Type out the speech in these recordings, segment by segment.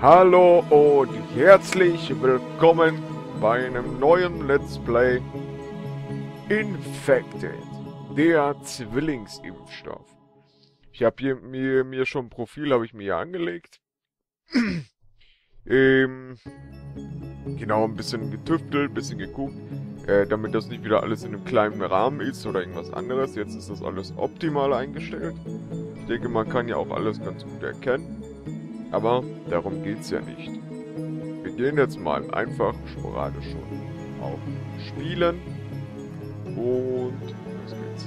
Hallo und herzlich willkommen bei einem neuen Let's Play Infected, der Zwillingsimpfstoff. Ich habe hier mir schon ein Profil habe ich mir hier angelegt. Genau, ein bisschen getüftelt, ein bisschen geguckt, damit das nicht wieder alles in einem kleinen Rahmen ist oder irgendwas anderes. Jetzt ist das alles optimal eingestellt. Ich denke, man kann ja auch alles ganz gut erkennen. Aber darum geht's ja nicht. Wir gehen jetzt mal einfach sporadisch schon auf Spielen und los geht's.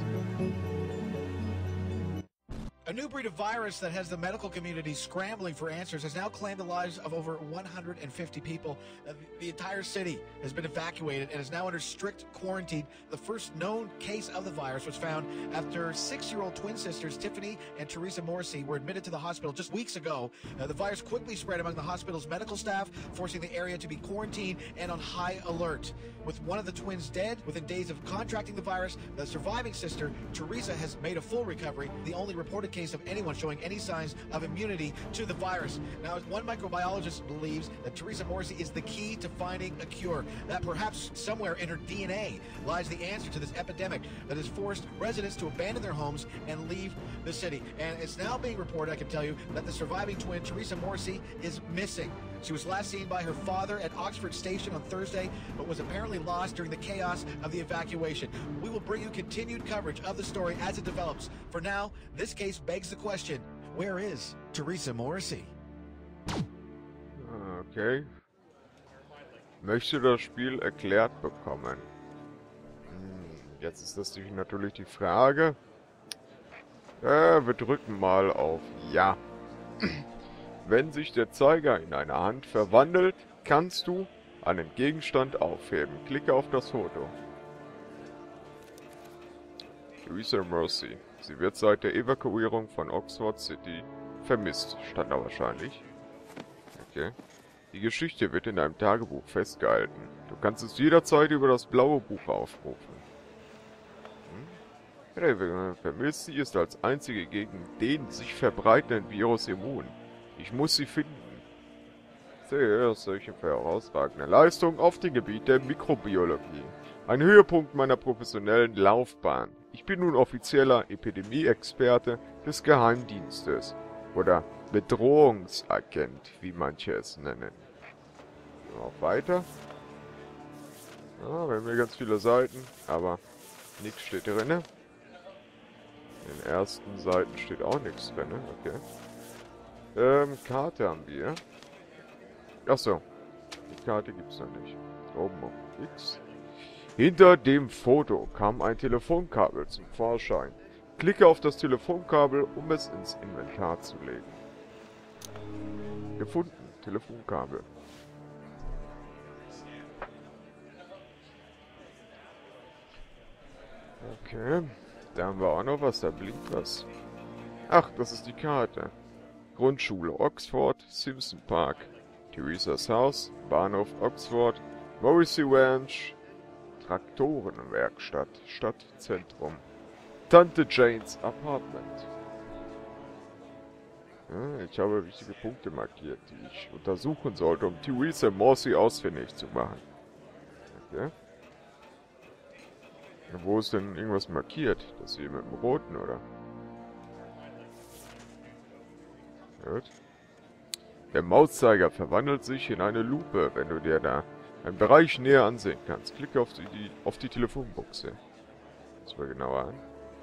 A new breed of virus that has the medical community scrambling for answers has now claimed the lives of over 150 people. The entire city has been evacuated and is now under strict quarantine. The first known case of the virus was found after 6-year-old twin sisters Tiffany and Teresa Morrissey were admitted to the hospital just weeks ago. The virus quickly spread among the hospital's medical staff, forcing the area to be quarantined and on high alert. With one of the twins dead within days of contracting the virus, the surviving sister, Teresa, has made a full recovery, the only reported case of anyone showing any signs of immunity to the virus. Now, one microbiologist believes that Teresa Morrissey is the key to finding a cure, that perhaps somewhere in her DNA lies the answer to this epidemic that has forced residents to abandon their homes and leave the city. And it's now being reported, I can tell you, that the surviving twin, Teresa Morrissey, is missing. She was last seen by her father at Oxford Station on Thursday, but was apparently lost during the chaos of the evacuation. We will bring you continued coverage of the story as it develops. For now, this case begs the question, where is Teresa Morrissey? Okay. Möchte das Spiel erklärt bekommen? Jetzt ist das natürlich die Frage. Wir drücken mal auf Ja. Wenn sich der Zeiger in eine Hand verwandelt, kannst du einen Gegenstand aufheben. Klicke auf das Foto. Teresa Morrissey. Sie wird seit der Evakuierung von Oxford City vermisst. Stand da wahrscheinlich. Okay. Die Geschichte wird in deinem Tagebuch festgehalten. Du kannst es jederzeit über das blaue Buch aufrufen. Vermisst. Sie ist als einzige gegen den sich verbreitenden Virus immun. Ich muss sie finden. Sehe solche herausragende Leistung auf dem Gebiet der Mikrobiologie. Ein Höhepunkt meiner professionellen Laufbahn. Ich bin nun offizieller Epidemie-Experte des Geheimdienstes. Oder Bedrohungsagent, wie manche es nennen. Auch weiter. Ja, wir haben hier ganz viele Seiten, aber nichts steht drin. In den ersten Seiten steht auch nichts drin, okay. Karte haben wir. Achso. Die Karte gibt es noch nicht. Oben auf X. Hinter dem Foto kam ein Telefonkabel zum Vorschein. Klicke auf das Telefonkabel, um es ins Inventar zu legen. Gefunden. Telefonkabel. Okay. Da haben wir auch noch was. Da blinkt was. Ach, das ist die Karte. Grundschule Oxford, Simpson Park, Theresas Haus, Bahnhof Oxford, Morrissey Ranch, Traktorenwerkstatt, Stadtzentrum, Tante Janes Apartment. Ja, ich habe wichtige Punkte markiert, die ich untersuchen sollte, um Teresa Morrissey ausfindig zu machen. Okay. Wo ist denn irgendwas markiert? Das hier mit dem Roten, oder? Gut. Der Mauszeiger verwandelt sich in eine Lupe, wenn du dir da einen Bereich näher ansehen kannst. Klicke auf die Telefonbuchse. Das mal genauer an.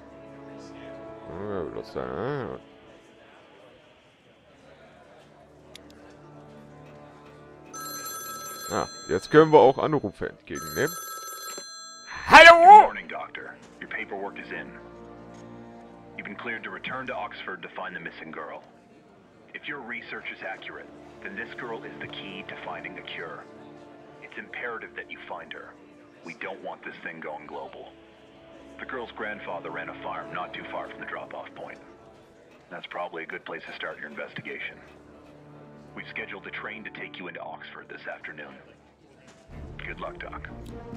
Jetzt können wir auch Anrufe entgegennehmen. Hallo! Good morning, Doctor. Your paperwork is in. You've been cleared to return to Oxford to find the missing girl. If your research is accurate, then this girl is the key to finding a cure. It's imperative that you find her. We don't want this thing going global. The girl's grandfather ran a farm not too far from the drop-off point. That's probably a good place to start your investigation. We've scheduled a train to take you into Oxford this afternoon. Good luck, Doc.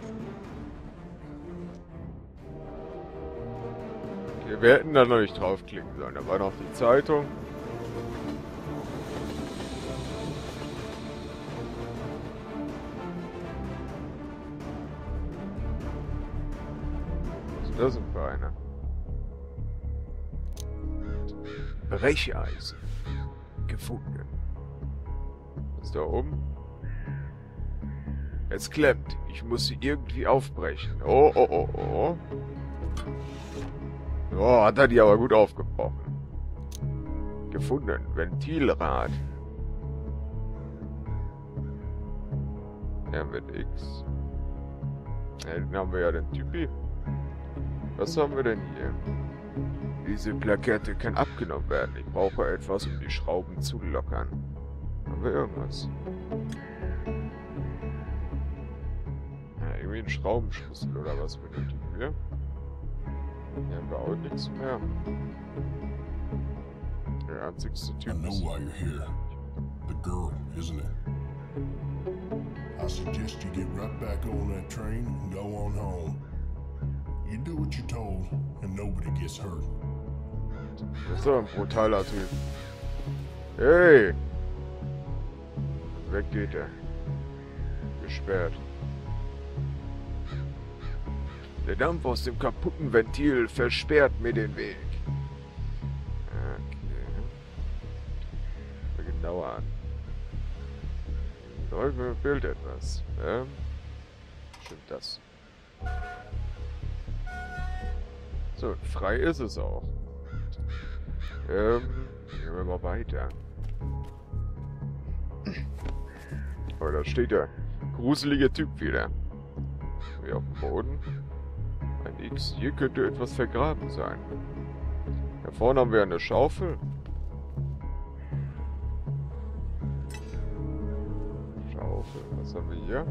Okay, wir hätten da noch nicht draufklicken sollen. Da war noch die Zeitung. Da sind wir einer. Brecheisen. Gefunden. Was ist da oben? Es klemmt. Ich muss sie irgendwie aufbrechen. Oh, oh, oh, oh. Oh, hat er die aber gut aufgebrochen. Gefunden. Ventilrad. Ja, mit X. Ja, dann haben wir ja den Typi. Was haben wir denn hier? Diese Plakette kann abgenommen werden. Ich brauche etwas, um die Schrauben zu lockern. Haben wir irgendwas? Ja, irgendwie ein Schraubenschlüssel oder was benötigen wir? Hier haben wir auch nichts mehr. Der einzigste I Typ know ist... why you're here. The girl, isn't it? I suggest you get right back on that train and go on home. You do what you're told, and nobody gets hurt. Das ist doch ein brutaler Typ. Hey! Weg geht er. Gesperrt. Der Dampf aus dem kaputten Ventil versperrt mir den Weg. Okay. Mal genauer an. Mir fehlt etwas. Stimmt das. So, frei ist es auch. Gehen wir mal weiter. Oh, da steht er. Gruseliger Typ wieder. Wie auf dem Boden. Ein X. Hier könnte etwas vergraben sein. Da vorne haben wir eine Schaufel. Schaufel. Was haben wir hier?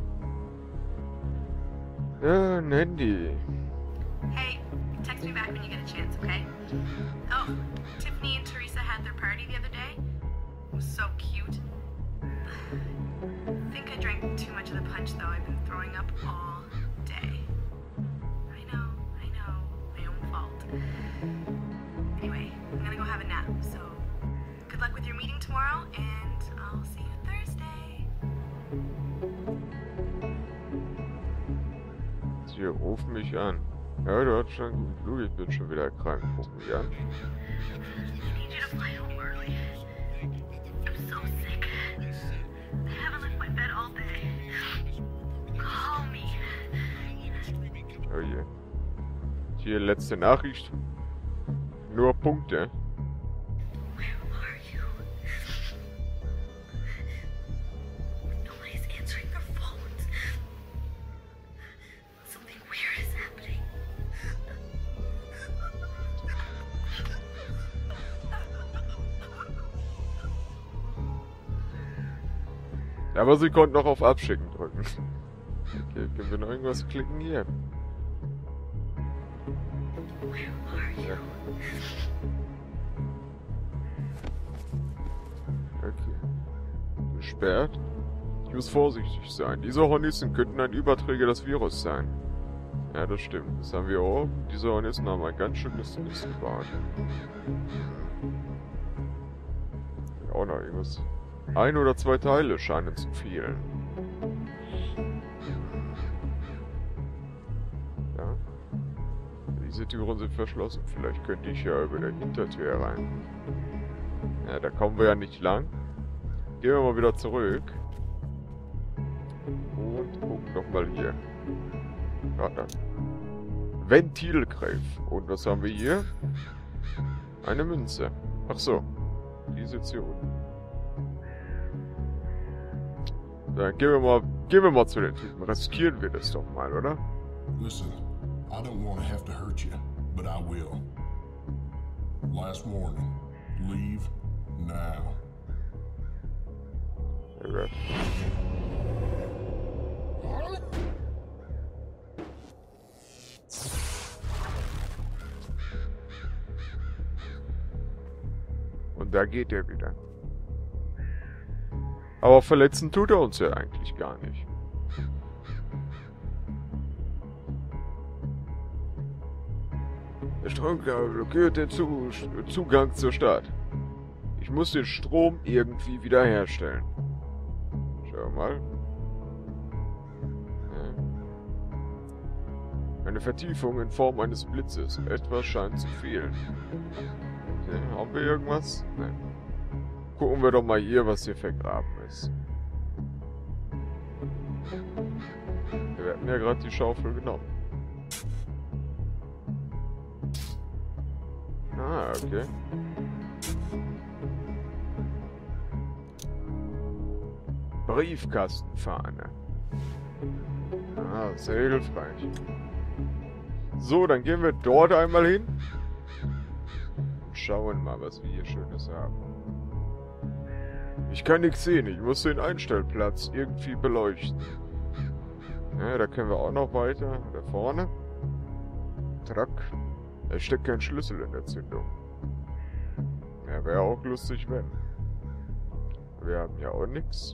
Ja, ein Handy. Hey, text me back when you get a chance, okay? Oh, Tiffany and Teresa had their party the other day. It was so cute. I think I drank too much of the punch, though. I've been throwing up all day. I know, my own fault. Anyway, I'm gonna go have a nap, so good luck with your meeting tomorrow, and I'll see you Thursday. Sie rufen mich an. Ja, du hast schon gut Blut, ich bin schon wieder krank. Ruf mich an. I need you to fly home early. I'm so sick. I haven't left my bed all day. Call me. Oh je. Hier, letzte Nachricht. Nur Punkte. Where are you? Nobody's answering their phones. Something weird is happening. Aber sie konnten noch auf Abschicken drücken. Okay, können wir noch irgendwas klicken hier? Where are you? Okay. Gesperrt. Ich muss vorsichtig sein. Diese Hornissen könnten ein Überträger des Virus sein. Ja, das stimmt. Das haben wir auch. Diese Hornissen haben ein ganz schönes Mist gebaut. Auch noch irgendwas. 1 oder 2 Teile scheinen zu fehlen. Ja. Diese Türen sind verschlossen. Vielleicht könnte ich ja über der Hintertür rein. Ja, da kommen wir ja nicht lang. Gehen wir mal wieder zurück. Und gucken nochmal hier. Ja, da. Ventilgriff. Und was haben wir hier? Eine Münze. Ach so. Die sitzt hier unten. Dann gehen wir mal zu den Typen. Riskieren wir das doch mal, oder? Listen, I don't want to have to hurt you, but I will. Last warning. Leave now. Okay. Und da geht er wieder. Aber verletzen tut er uns ja eigentlich gar nicht. Der Stromkabel blockiert den Zugang zur Stadt. Ich muss den Strom irgendwie wiederherstellen. Schau mal. Eine Vertiefung in Form eines Blitzes. Etwas scheint zu fehlen. Okay, haben wir irgendwas? Nein. Gucken wir doch mal hier, was hier vergraben ist. Wir hatten ja gerade die Schaufel genommen. Ah, okay. Briefkastenfahne. Ah, sehr hilfreich. So, dann gehen wir dort einmal hin. Und schauen mal, was wir hier Schönes haben. Ich kann nichts sehen. Ich muss den Einstellplatz irgendwie beleuchten. Ja, da können wir auch noch weiter. Da vorne. Track. Es steckt kein Schlüssel in der Zündung. Ja, wäre auch lustig, wenn. Wir haben ja auch nichts.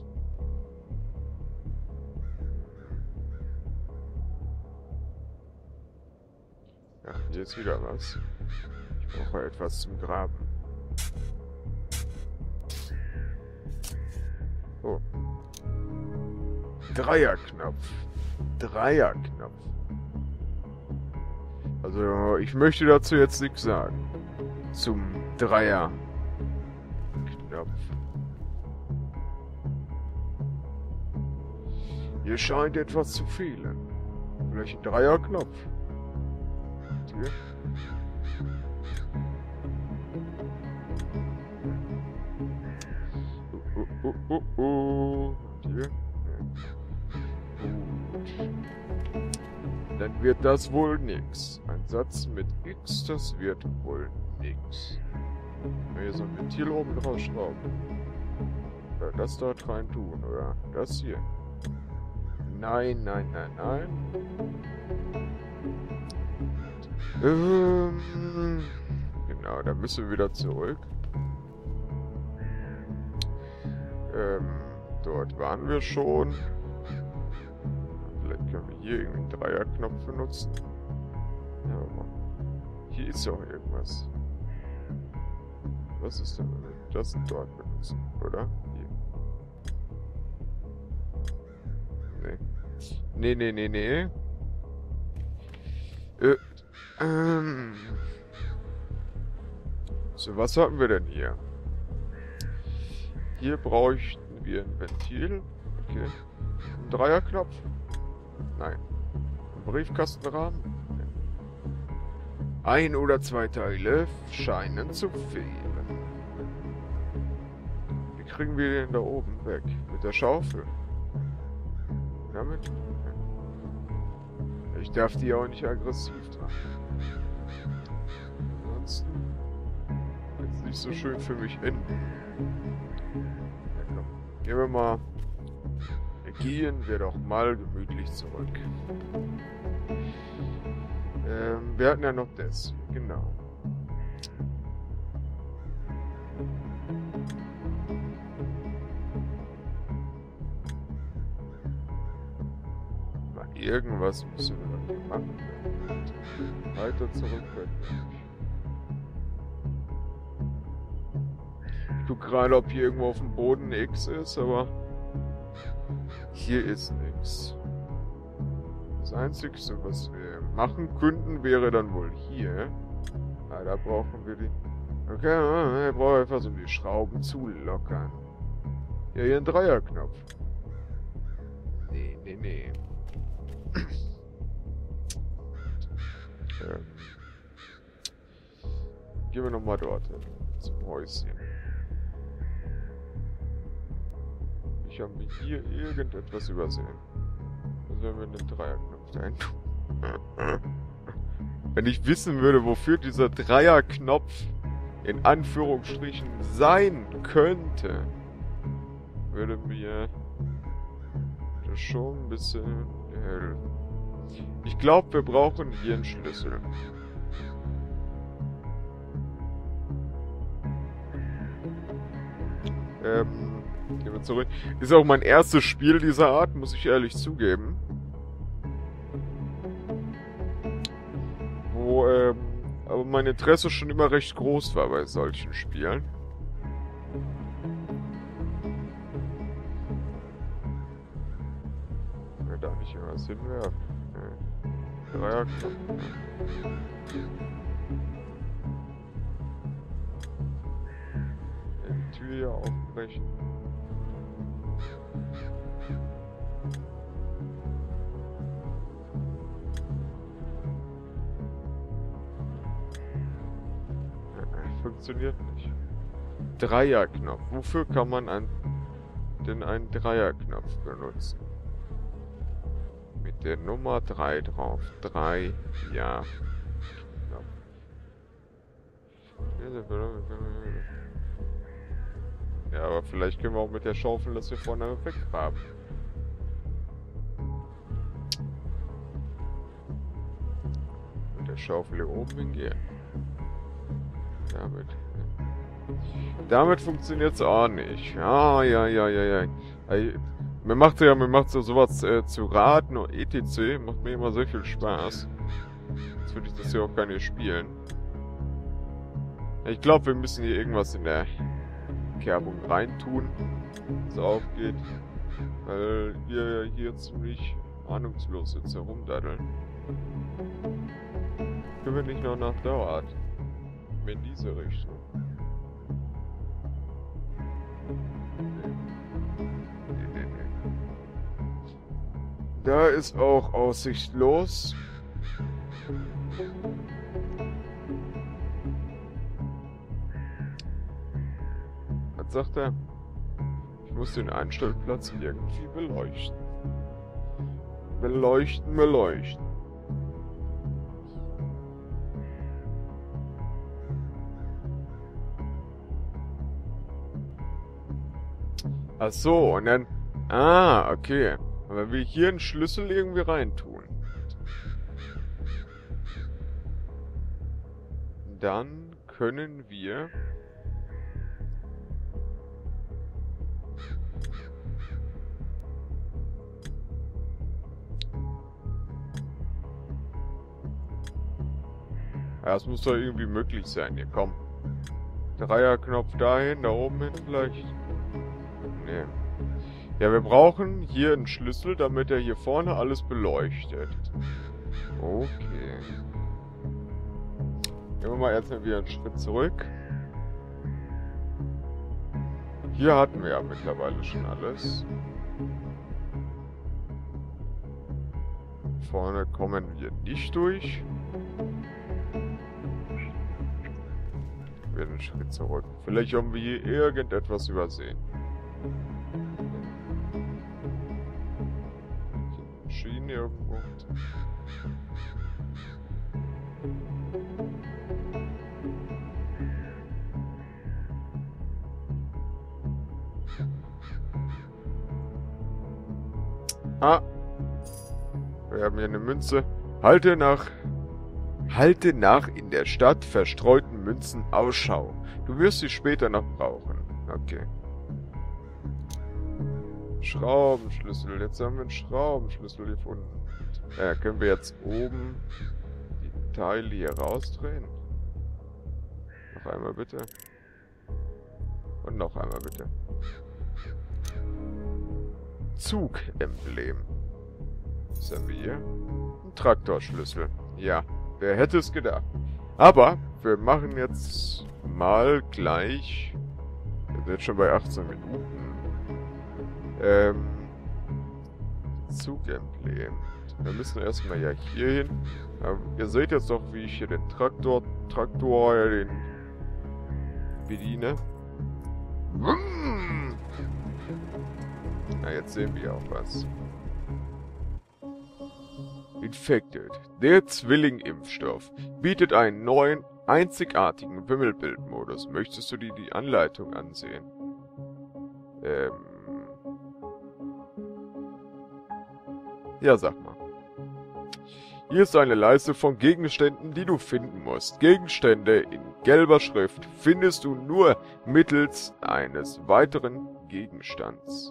Ach, hier ist wieder was. Ich brauche etwas zum Graben. Oh. Dreierknopf. Dreierknopf. Also, ich möchte dazu jetzt nichts sagen. Zum Dreierknopf. Hier scheint etwas zu fehlen. Vielleicht ein Dreierknopf. Hier. Und hier. Gut. Dann wird das wohl nix. Ein Satz mit X, das wird wohl nix. Wenn wir hier so ein Ventil oben drauf schrauben. Oder das dort rein tun, oder das hier. Nein, nein, nein, nein. Genau, da müssen wir wieder zurück. Dort waren wir schon. Vielleicht können wir hier irgendwie einen Dreierknopf benutzen. Ja, aber hier ist ja auch irgendwas. Was ist denn, wenn wir das dort benutzen, oder? Hier. Nee. Nee. So, was haben wir denn hier? Hier bräuchten wir ein Ventil. Okay. Ein Dreierknopf? Nein. Ein Briefkastenrahmen? Nein. Ein oder zwei Teile scheinen zu fehlen. Wie kriegen wir den da oben weg? Mit der Schaufel? Damit? Ich darf die auch nicht aggressiv tragen. Ansonsten wird es nicht so schön für mich enden. Ja, komm. Gehen wir mal. Gehen wir doch mal gemütlich zurück. Wir hatten ja noch das. Genau. Mal irgendwas müssen wir noch machen. Weiter zurück können wir nicht. Ich guck gerade, ob hier irgendwo auf dem Boden ein X ist, aber hier ist nichts. Das Einzige, was wir machen könnten, wäre dann wohl hier. Ah, da brauchen wir die. Okay, wir brauchen einfach so die Schrauben zu lockern. Ja, hier ein Dreierknopf. Nee. Gehen wir nochmal dort hin. Zum Häuschen. Ich habe hier irgendetwas übersehen. Also wenn wir einen Dreierknopf da hin tun. Wenn ich wissen würde, wofür dieser Dreierknopf in Anführungsstrichen sein könnte, würde mir das schon ein bisschen helfen. Ich glaube, wir brauchen hier einen Schlüssel. Gehen wir zurück. Ist auch mein erstes Spiel dieser Art, muss ich ehrlich zugeben. Wo, aber mein Interesse schon immer recht groß war bei solchen Spielen. Da nicht immer was hinwerfen. Nee. Dreierknopf. Die Tür hier aufbrechen. Funktioniert nicht. Dreierknopf. Wofür kann man denn einen Dreierknopf benutzen? Mit der Nummer 3 drauf. 3, ja. Knopf. Ja, aber vielleicht können wir auch mit der Schaufel das hier vorne weggraben. Mit der Schaufel hier oben hingehen. Damit funktioniert es auch nicht. Ja. Mir macht so sowas zu raten und etc. Macht mir immer sehr viel Spaß. Jetzt würde ich das hier auch gar nicht spielen. Ich glaube, wir müssen hier irgendwas in der Kerbung reintun, was aufgeht. Weil wir hier ziemlich ahnungslos jetzt herumdaddeln. Können wir nicht noch nach Dauert? In diese Richtung. Nee. Da ist auch aussichtslos. Was sagt er? Ich muss den Einstellplatz irgendwie beleuchten. Beleuchten. Ach so, und dann... Ah, okay. Aber wenn wir hier einen Schlüssel irgendwie reintun, dann können wir... Ja, das muss doch irgendwie möglich sein. Hier, komm. Dreierknopf dahin, da oben hin vielleicht. Nee. Ja, wir brauchen hier einen Schlüssel, damit er hier vorne alles beleuchtet. Okay. Gehen wir mal erstmal wieder einen Schritt zurück. Hier hatten wir ja mittlerweile schon alles. Vorne kommen wir nicht durch. Wieder einen Schritt zurück. Vielleicht haben wir hier irgendetwas übersehen. Schienen irgendwo. Ah. Wir haben hier eine Münze. Halte nach in der Stadt verstreuten Münzen Ausschau. Du wirst sie später noch brauchen. Okay. Schraubenschlüssel. Jetzt haben wir einen Schraubenschlüssel gefunden. Können wir jetzt oben die Teile hier rausdrehen? Noch einmal bitte. Und noch einmal bitte. Zugemblem. Was haben wir hier? Ein Traktorschlüssel. Ja, wer hätte es gedacht. Aber wir machen jetzt mal gleich... Wir sind jetzt schon bei 18 Minuten. Zugemblem. Wir müssen erstmal ja hier hin. Ihr seht jetzt doch, wie ich hier den Traktor den bediene. Na, jetzt sehen wir auch was. Infected. Der Zwilling-Impfstoff bietet einen neuen, einzigartigen Wimmelbildmodus. Möchtest du dir die Anleitung ansehen? Ja, sag mal. Hier ist eine Leiste von Gegenständen, die du finden musst. Gegenstände in gelber Schrift findest du nur mittels eines weiteren Gegenstands.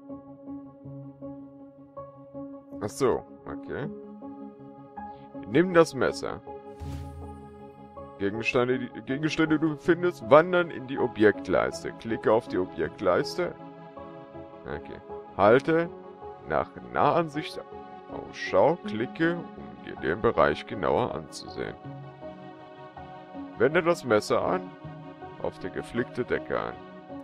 Ach so, okay. Nimm das Messer. Gegenstände, die du findest, wandern in die Objektleiste. Klicke auf die Objektleiste. Okay. Halte nach Nahansicht Ausschau, klicke, um dir den Bereich genauer anzusehen. Wende das Messer an, auf die geflickte Decke an.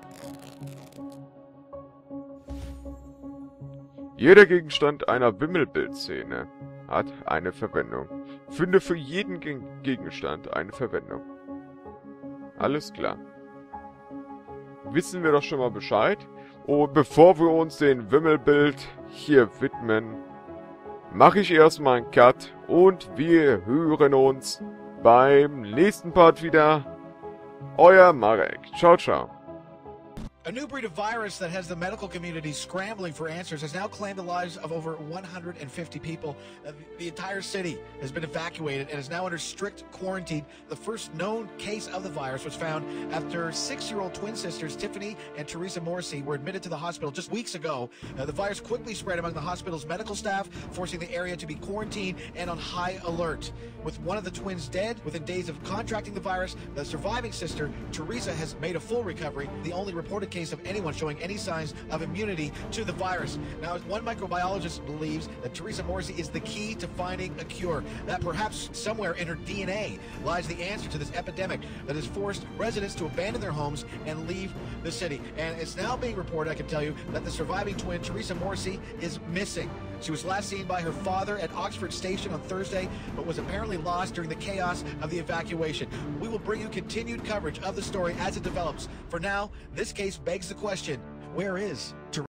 Jeder Gegenstand einer Wimmelbildszene hat eine Verwendung. Finde für jeden Gegenstand eine Verwendung. Alles klar. Wissen wir doch schon mal Bescheid. Und bevor wir uns dem Wimmelbild hier widmen, mache ich erstmal einen Cut und wir hören uns beim nächsten Part wieder. Euer Marek. Ciao, ciao. A new breed of virus that has the medical community scrambling for answers has now claimed the lives of over 150 people. The entire city has been evacuated and is now under strict quarantine. The first known case of the virus was found after 6-year-old twin sisters Tiffany and Teresa Morrissey were admitted to the hospital just weeks ago. The virus quickly spread among the hospital's medical staff, forcing the area to be quarantined and on high alert. With one of the twins dead within days of contracting the virus, the surviving sister, Teresa, has made a full recovery, the only reported case of anyone showing any signs of immunity to the virus. Now, one microbiologist believes that Teresa Morrissey is the key to finding a cure, that perhaps somewhere in her DNA lies the answer to this epidemic that has forced residents to abandon their homes and leave the city. And it's now being reported, I can tell you, that the surviving twin, Teresa Morrissey, is missing. She was last seen by her father at Oxford Station on Thursday, but was apparently lost during the chaos of the evacuation. We will bring you continued coverage of the story as it develops. For now, this case begs the question, where is Teresa?